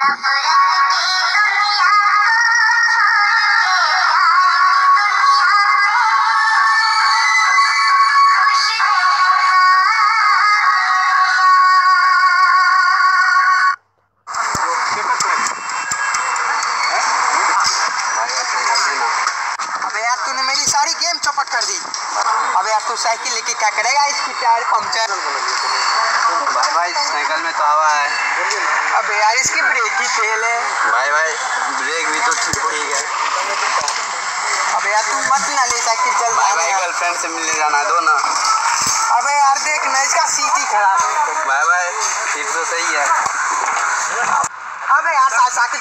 तूने मेरी सारी गेम चौपट कर दी। अबे यार तू साइकिल लेके क्या करेगा, इसकी टायर पंक्चर। भाई भाई साइकिल में तो हवा है। अबे यार इसकी ब्रेक ही फेल है। भाई भाई ब्रेक भी तो ठीक है। अबे यार तू मत ना ले साइकिल, चल। भाई भाई गर्लफ्रेंड से मिलने जाना, दो ना। अबे यार देख ना, इसका सीट ही खराब है। भाई भाई सीट तो सही है। अबे यार साइकिल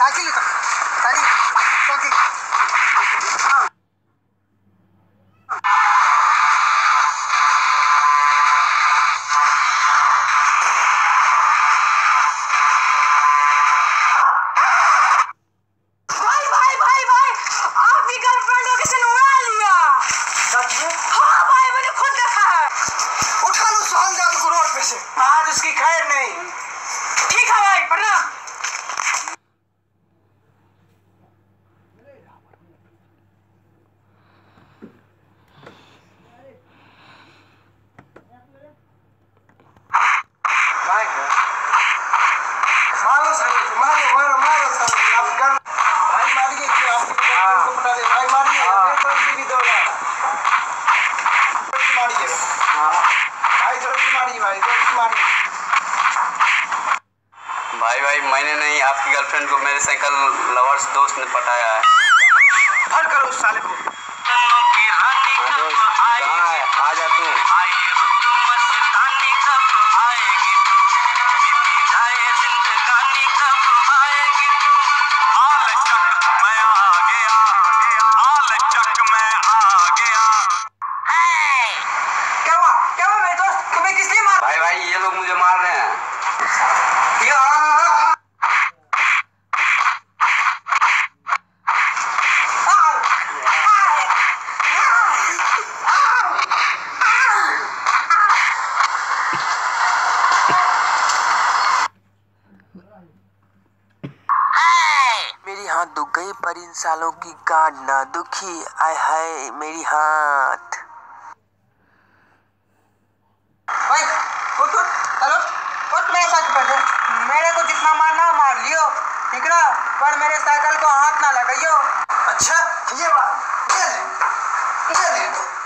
आज उसकी खैर नहीं। ठीक है भाई, प्रणाम। भाई भाई मैंने नहीं, आपकी गर्लफ्रेंड को मेरे साइकिल लवर्स दोस्त ने पटाया है। हट करो उस साले को। दोस्त कहाँ है, आ जा तू। क्या हुआ मेरे दोस्त, तुम्हें किसने मारा? भाई भाई ये लोग मुझे मार रहे हैं। मेरी हाथ दुख गई पर इन सालों की गांड ना दुखी। आय हाय मेरी हाथ। मेरे साथ बैठो, मेरे को जितना मारना मार लियो, ठीक ना, पर मेरे साइकिल को हाथ ना लगाइयो। अच्छा ये बात, ये ले।